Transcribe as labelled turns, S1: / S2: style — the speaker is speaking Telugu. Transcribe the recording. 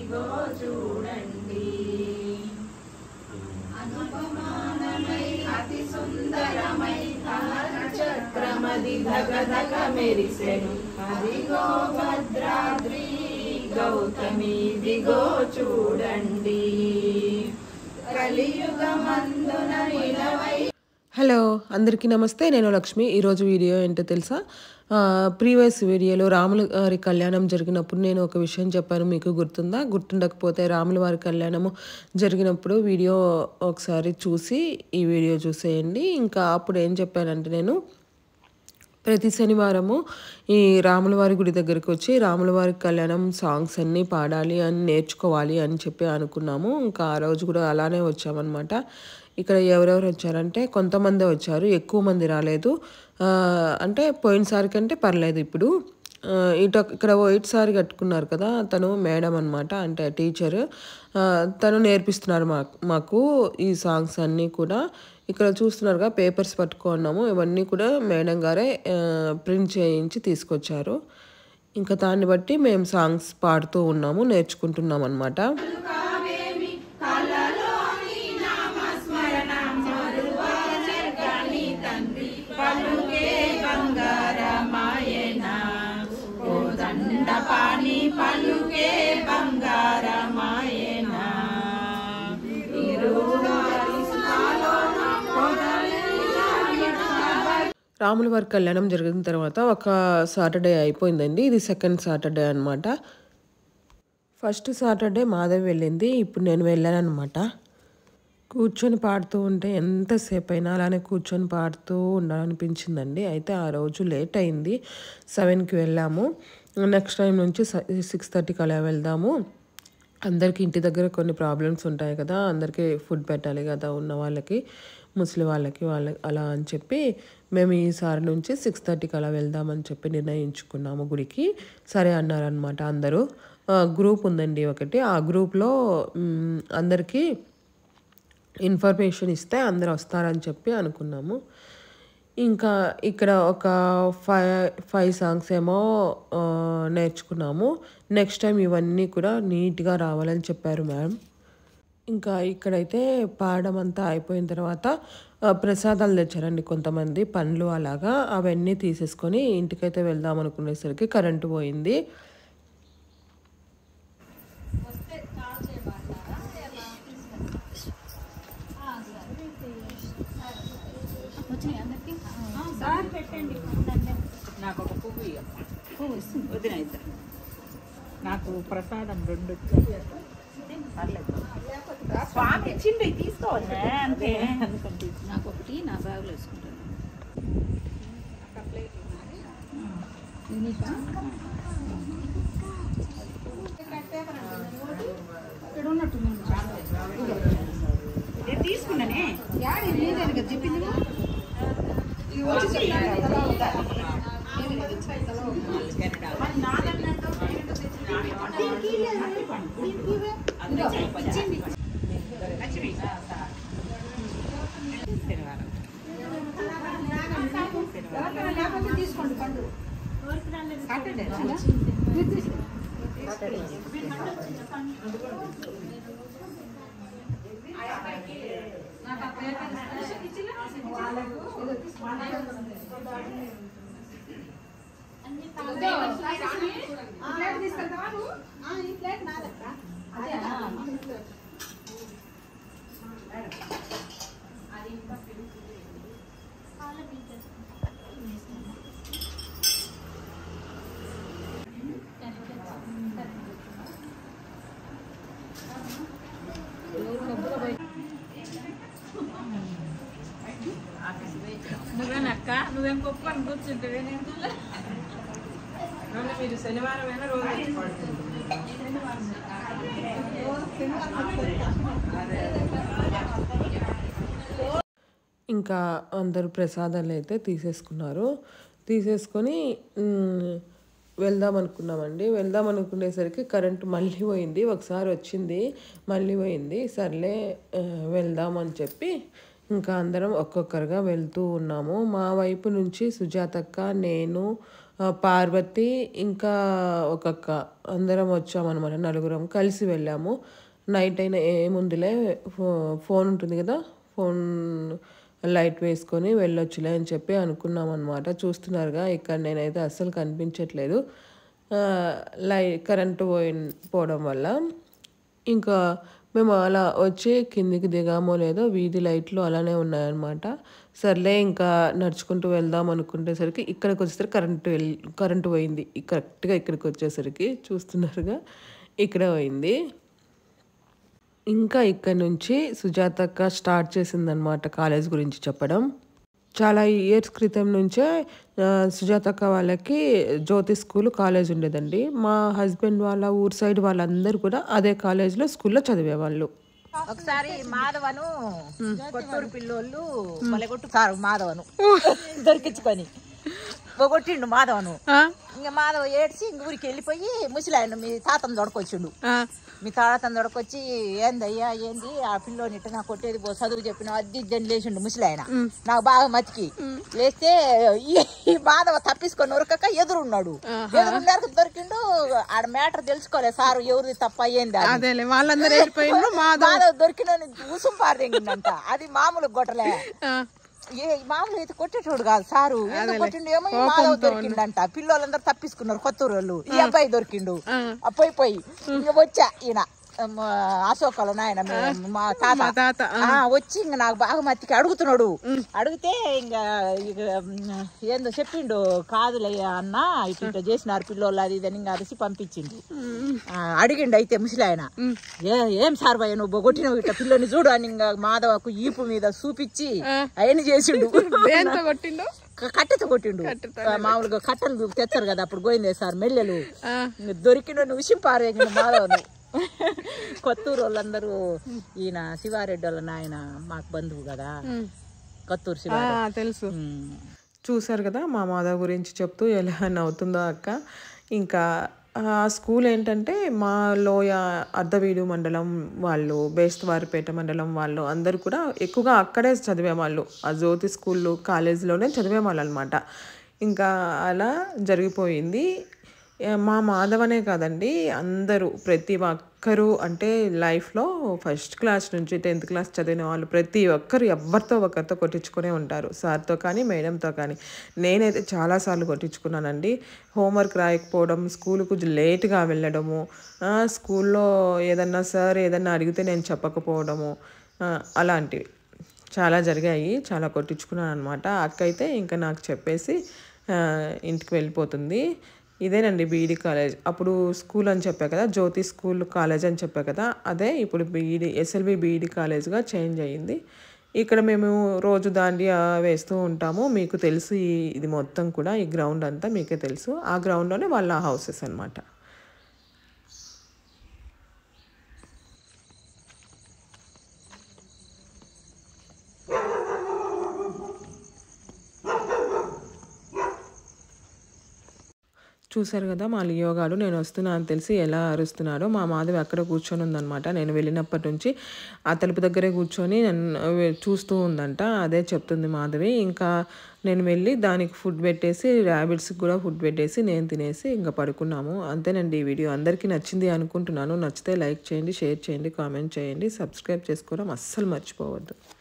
S1: అదిగో చూడండి అనుపమానమై అతి సుందరమై చక్రమది ధగధగ మెరిసెను అదిగో భద్రాద్రి గౌతమి దిగో చూడండి కలియుగమందున నిలవై.
S2: హలో అందరికీ నమస్తే, నేను లక్ష్మి. ఈరోజు వీడియో ఏంటో తెలుసా? ప్రీవియస్ వీడియోలో రాముల వారి కళ్యాణం జరిగినప్పుడు నేను ఒక విషయం చెప్పాను, మీకు గుర్తుందా? గుర్తుండకపోతే రాముల వారి కళ్యాణము జరిగినప్పుడు వీడియో ఒకసారి చూసి ఈ వీడియో చూసేయండి. ఇంకా అప్పుడు ఏం చెప్పానంటే, నేను ప్రతి శనివారము ఈ రాములవారి గుడి దగ్గరికి వచ్చి రాములవారి కళ్యాణం సాంగ్స్ అన్నీ పాడాలి అని నేర్చుకోవాలి అని చెప్పి అనుకున్నాము. ఇంకా ఆ రోజు కూడా అలానే వచ్చామన్నమాట. ఇక్కడ ఎవరెవరు వచ్చారంటే కొంతమంది వచ్చారు, ఎక్కువ మంది రాలేదు. అంటే పోయినసారి కంటే పర్లేదు. ఇప్పుడు ఇక్కడ వైట్ సారీ కట్టుకున్నారు కదా, తను మేడం అనమాట, అంటే టీచర్. తను నేర్పిస్తున్నారు మాకు ఈ సాంగ్స్ అన్నీ కూడా. ఇక్కడ చూస్తున్నారుగా పేపర్స్ పట్టుకున్నాము, ఇవన్నీ కూడా మేడం గారే ప్రింట్ చేయించి తీసుకొచ్చారు. ఇంకా దాన్ని బట్టి మేము సాంగ్స్ పాడుతూ ఉన్నాము, నేర్చుకుంటున్నాం అనమాట. రాముల వారి కళ్యాణం జరిగిన తర్వాత ఒక సాటర్డే అయిపోయిందండి. ఇది సెకండ్ సాటర్డే అనమాట. ఫస్ట్ సాటర్డే మాధవి వెళ్ళింది, ఇప్పుడు నేను వెళ్ళాను అనమాట. కూర్చొని పాడుతూ ఉంటే ఎంతసేపు అయినా అలానే కూర్చొని పాడుతూ ఉండాలనిపించిందండి. అయితే ఆ రోజు లేట్ అయింది, 7కి వెళ్ళాము. నెక్స్ట్ టైం నుంచి 6:30కి అలా వెళ్దాము. అందరికీ ఇంటి దగ్గర కొన్ని ప్రాబ్లమ్స్ ఉంటాయి కదా, అందరికీ ఫుడ్ పెట్టాలి కదా, ఉన్న వాళ్ళకి, ముసలి వాళ్ళకి అలా అని చెప్పి మేము ఈసారి నుంచి 6:30కి అలా వెళ్దామని చెప్పి నిర్ణయించుకున్నాము గుడికి. సరే అన్నారనమాట అందరూ. గ్రూప్ ఉందండి ఒకటి, ఆ గ్రూప్లో అందరికీ ఇన్ఫర్మేషన్ ఇస్తే అందరు వస్తారని చెప్పి అనుకున్నాము. ఇంకా ఇక్కడ ఒక 5 సాంగ్స్ ఏమో నేర్చుకున్నాము. నెక్స్ట్ టైం ఇవన్నీ కూడా నీట్గా రావాలని చెప్పారు మ్యామ్. ఇంకా ఇక్కడైతే పాడడం అంతా అయిపోయిన తర్వాత ప్రసాదాలు తెచ్చారండి కొంతమంది, పండ్లు అలాగా. అవన్నీ తీసేసుకొని ఇంటికైతే వెళ్దాం అనుకునేసరికి కరెంటు పోయింది.
S1: నాకు ఒక పువ్వు వదిన ఇద్దరు, నాకు ప్రసాదం 2 వచ్చాయి. స్వామి ఇచ్చిండు, తీసుకోవాలి అంతే. నాకు ఒకటి నా బ్యాగులో వేసుకుంటాను. ఇక్కడ ఉన్నట్టు నేను తీసుకున్నానే, లేదని కదా చెప్పింది. తీసుకోండి పండు. నువ్వేనక్క, నువ్వేం గొప్ప అని కూర్చుంటే మీరు శనివారం అయినా రోజు
S2: ఇంకా అందరూ ప్రసాదాలు అయితే తీసేసుకొని వెళ్దాం అనుకున్నామండి. వెళ్దాం అనుకునేసరికి కరెంటు మళ్ళీ పోయింది. ఒకసారి వచ్చింది, మళ్ళీ పోయింది. సర్లే వెళ్దాం అని చెప్పి ఇంకా అందరం ఒక్కొక్కరుగా వెళ్తూ ఉన్నాము. మా వైపు నుంచి సుజాతక్క, నేను, పార్వతి ఇంకా ఒక అక్క అందరం వచ్చామన్నమాట. నలుగురం కలిసి వెళ్ళాము. నైట్ అయినా ఏముందిలే ఫోన్ ఉంటుంది కదా, ఫోన్ లైట్ వేసుకొని వెళ్ళొచ్చులే అని చెప్పి అనుకున్నాం అనమాట. చూస్తున్నారుగా ఇక్కడ నేనైతే అస్సలు కనిపించట్లేదు కరెంటు పోవడం వల్ల. ఇంకా మేము అలా వచ్చి కిందికి దిగామో లేదో వీధి లైట్లు అలానే ఉన్నాయన్నమాట. సర్లే ఇంకా నడుచుకుంటూ వెళ్దాం అనుకునేసరికి ఇక్కడికి వచ్చేసరికి కరెంటు పోయింది. కరెక్ట్గా ఇక్కడికి వచ్చేసరికి చూస్తున్నారుగా ఇక్కడ పోయింది. ఇంకా ఇక్కడ నుంచి సుజాతక్క స్టార్ట్ చేసిందనమాట కాలేజ్ గురించి చెప్పడం. చాలా ఇయర్స్ క్రితం నుంచే సుజాతక్క వాళ్ళకి జ్యోతి స్కూల్ కాలేజ్ ఉండేదండి. మా హస్బెండ్ వాళ్ళ ఊరు సైడ్ వాళ్ళందరూ కూడా అదే కాలేజ్లో స్కూల్లో చదివేవాళ్ళు.
S1: ఒకసారి మాధవను కొట్టూరు పిల్లోళ్ళు మొలగొట్టు సారు మాధవను దొరికించుకొని పొగొట్టిండు మాధవను. ఇంకా మాధవ ఏడ్చి ఇంక ఊరికి వెళ్ళిపోయి ముసలాయన మీ తాతను దొడకొచ్చిండు. మీ తాతను దొడకొచ్చి ఏందయ్యా ఏంది ఆ పిల్లోని ఇట్ట నాకు కొట్టేది చదువు చెప్పిన అది ఇద్దని లేచిండు ముసలాయన. నాకు బాగా మతికి లేస్తే ఈ మాధవ తప్పించుకొని ఉరకక ఎదురున్నాడు. ఎదురున్నారు దొరికిండు. ఆడ మ్యాటర్ తెలుసుకోలేదు సారు ఎవరిది తప్ప అయ్యింది. మాధవ దొరికిన ఉసుం పారదెంగిందంట. అది మామూలు గొట్టలే, మామూలు అయితే కొట్టేటోడు కాదు సారు. ఎందుకు కొట్టిండు ఏమో మాధవ్ దొరికిండంట. పిల్లలందరూ తప్పించుకున్నారు కొత్తూరు వాళ్ళు. ఈ అబ్బాయి దొరికిండు. పోయి ఇంక వచ్చా ఈయన అశోకల నాయన మా తాత వచ్చి ఇంక నాకు బాగా మత్తికి అడుగుతున్నాడు. అడిగితే ఇంకా ఏందో చెప్పిండు. కాదులయ్యా అన్న ఇట్లా చేసినారు పిల్లోళ్ళు అది ఇదని ఇంకా అరిసి పంపించిండు. అడిగిండు అయితే ముసలాయన ఏం సార్ భయ నువ్వు కొట్టినవు ఇట్లా పిల్లని చూడు అని ఇంకా మాధవకు ఈపు మీద చూపించి ఆయన చేసిండు. కట్టెతో కొట్టిండు. మామూలుగా కట్టెలు తెచ్చారు కదా అప్పుడు గోయిందే సార్ మెల్లెలు దొరికిన ఉషింపారేగిండు మాధవను. కొత్తూరు వాళ్ళందరూ ఈయన శివారెడ్డి వాళ్ళ నాయన మాకు బంధువు కదా, కొత్తూరు శివారెడ్డి తెలుసు.
S2: చూసారు కదా మా మాధవ్ గురించి చెప్తూ ఎలా నవ్వుతుందో అక్క. ఇంకా ఆ స్కూల్ ఏంటంటే మా లోయ అర్ధవీడు మండలం వాళ్ళు, బేస్తవారిపేట మండలం వాళ్ళు అందరూ కూడా ఎక్కువగా అక్కడే చదివేవాళ్ళు. ఆ జ్యోతి స్కూళ్ళు కాలేజీలోనే చదివేవాళ్ళు అనమాట. ఇంకా అలా జరిగిపోయింది. మా మాధవనే కాదండి అందరూ ప్రతి ఒక్కరూ అంటే లైఫ్లో ఫస్ట్ క్లాస్ నుంచి 10th క్లాస్ చదివిన వాళ్ళు ప్రతి ఒక్కరు ఎవరితో ఒకరితో కొట్టించుకునే ఉంటారు, సార్తో కానీ మేడంతో కానీ. నేనైతే చాలాసార్లు కొట్టించుకున్నానండి. హోంవర్క్ రాయకపోవడం, స్కూల్కు లేట్గా వెళ్ళడము, స్కూల్లో ఏదన్నా సార్ ఏదన్నా అడిగితే నేను చెప్పకపోవడము, అలాంటివి చాలా జరిగాయి. చాలా కొట్టించుకున్నాను అనమాట. అక్క అయితే ఇంకా నాకు చెప్పేసి ఇంటికి వెళ్ళిపోతుంది. ఇదేనండి బీఈడి కాలేజ్. అప్పుడు స్కూల్ అని చెప్పా కదా, జ్యోతి స్కూల్ కాలేజ్ అని చెప్పా కదా, అదే ఇప్పుడు ఎస్ఎల్వి బీఈడి కాలేజ్గా చేంజ్ అయ్యింది. ఇక్కడ మేము రోజు దాండియా వేస్తూ ఉంటాము. మీకు తెలుసు ఇది మొత్తం కూడా ఈ గ్రౌండ్ అంతా మీకే తెలుసు. ఆ గ్రౌండ్లోనే వాళ్ళ హౌసెస్ అనమాట. చూసారు కదా మా లియోగాడు నేను వస్తున్నా అని తెలిసి ఎలా అరుస్తున్నాడో. మా మాధవి అక్కడ కూర్చొని ఉందనమాట. నేను వెళ్ళినప్పటి నుంచి ఆ తలుపు దగ్గరే కూర్చొని నన్ను చూస్తూ ఉందంట. అదే చెప్తుంది మాధవి. ఇంకా నేను వెళ్ళి దానికి ఫుడ్ పెట్టేసి, ర్యాబిట్స్కి కూడా ఫుడ్ పెట్టేసి నేను తినేసి ఇంకా పడుకున్నాము. అంతేనండి ఈ వీడియో. అందరికీ నచ్చింది అనుకుంటున్నాను. నచ్చితే లైక్ చేయండి, షేర్ చేయండి, కామెంట్ చేయండి, సబ్స్క్రైబ్ చేసుకోవడం అస్సలు మర్చిపోవద్దు.